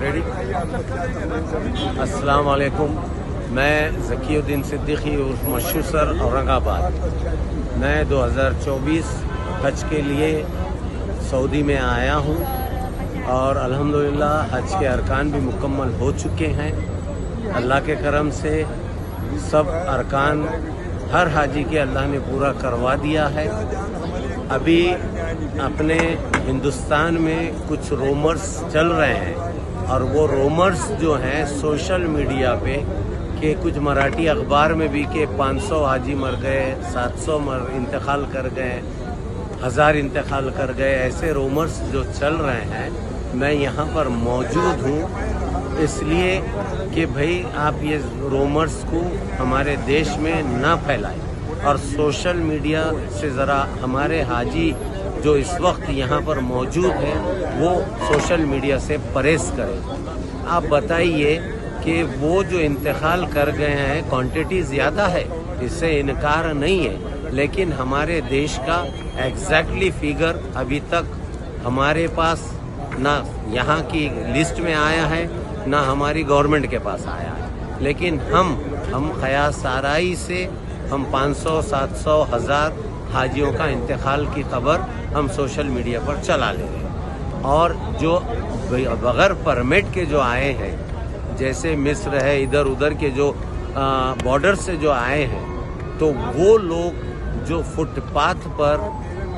अस्सलाम वालेकुम। मैं ज़कीउद्दीन सिद्दीकी उर्फ मशहूर सर औरंगाबाद। मैं 2024 हज के लिए सऊदी में आया हूँ और अल्हम्दुलिल्लाह हज के अरकान भी मुकम्मल हो चुके हैं। अल्लाह के करम से सब अरकान हर हाजी के अल्लाह ने पूरा करवा दिया है। अभी अपने हिंदुस्तान में कुछ रूमर्स चल रहे हैं और वो रूमर्स जो हैं सोशल मीडिया पे कि कुछ मराठी अखबार में भी कि 500 हाजी मर गए, 700 इंतकाल कर गए, 1000 इंतकाल कर गए, ऐसे रूमर्स जो चल रहे हैं। मैं यहाँ पर मौजूद हूँ इसलिए कि भाई आप ये रूमर्स को हमारे देश में ना फैलाएं और सोशल मीडिया से ज़रा हमारे हाजी जो इस वक्त यहाँ पर मौजूद है वो सोशल मीडिया से परहेज़ करें। आप बताइए कि वो जो इंतकाल कर गए हैं क्वांटिटी ज़्यादा है, इससे इनकार नहीं है, लेकिन हमारे देश का एग्जैक्टली फिगर अभी तक हमारे पास ना यहाँ की लिस्ट में आया है ना हमारी गवर्नमेंट के पास आया है। लेकिन हम ख़यास साराई से हम 500, 700, 1000 हाजियों का इंतकाल की खबर हम सोशल मीडिया पर चला ले रहे हैं। और जो बगैर परमिट के जो आए हैं, जैसे मिस्र है, इधर उधर के जो बॉर्डर से जो आए हैं, तो वो लोग जो फुटपाथ पर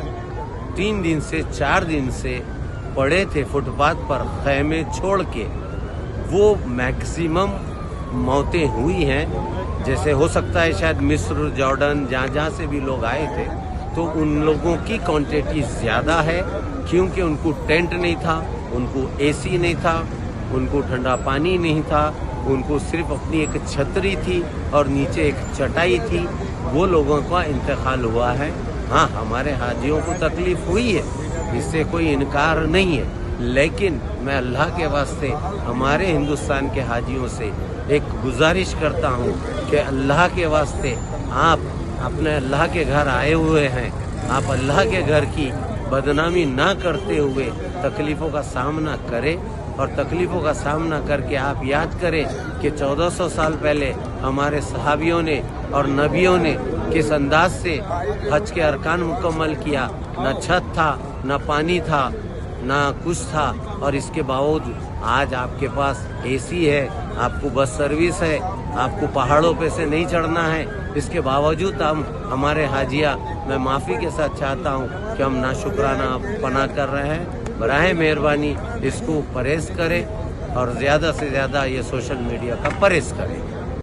3 दिन से 4 दिन से पड़े थे फुटपाथ पर खैमे छोड़ के, वो मैक्सिमम मौतें हुई हैं। जैसे हो सकता है शायद मिस्र, जॉर्डन, जहाँ से भी लोग आए थे, तो उन लोगों की क्वांटिटी ज़्यादा है क्योंकि उनको टेंट नहीं था, उनको एसी नहीं था, उनको ठंडा पानी नहीं था, उनको सिर्फ अपनी एक छतरी थी और नीचे एक चटाई थी। वो लोगों का इंतकाल हुआ है। हाँ, हमारे हाजियों को तकलीफ हुई है, इससे कोई इनकार नहीं है, लेकिन मैं अल्लाह के वास्ते हमारे हिंदुस्तान के हाजियों से एक गुजारिश करता हूँ कि अल्लाह के वास्ते आप अपने अल्लाह के घर आए हुए हैं, आप अल्लाह के घर की बदनामी ना करते हुए तकलीफ़ों का सामना करें। और तकलीफ़ों का सामना करके आप याद करें कि 1400 साल पहले हमारे सहाबियों ने और नबियों ने किस अंदाज से हज के अरकान मुकम्मल किया। न छत था, न पानी था, ना कुछ था, और इसके बावजूद आज आपके पास एसी है, आपको बस सर्विस है, आपको पहाड़ों पे से नहीं चढ़ना है। इसके बावजूद हमारे हाजिया, मैं माफ़ी के साथ चाहता हूँ कि हम नाशुक्राना पना कर रहे हैं। बराए मेहरबानी इसको परहेज़ करें और ज़्यादा से ज़्यादा ये सोशल मीडिया का परहेज़ करें।